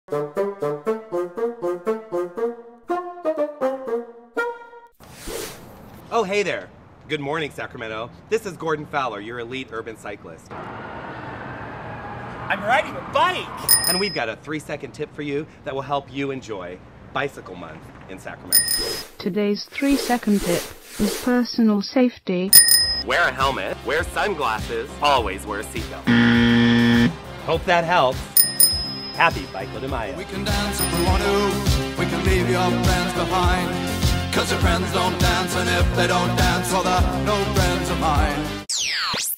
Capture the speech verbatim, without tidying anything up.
Oh, hey there. Good morning, Sacramento. This is Gordon Fowler, your elite urban cyclist. I'm riding a bike! And we've got a three-second tip for you that will help you enjoy Bicycle Month in Sacramento. Today's three-second tip is personal safety. Wear a helmet, wear sunglasses, always wear a seatbelt. Hope that helps. Happy Bike de Mayo. We can dance if we want to, we can leave your friends behind. Cause your friends don't dance, and if they don't dance, well, they're no friends of mine.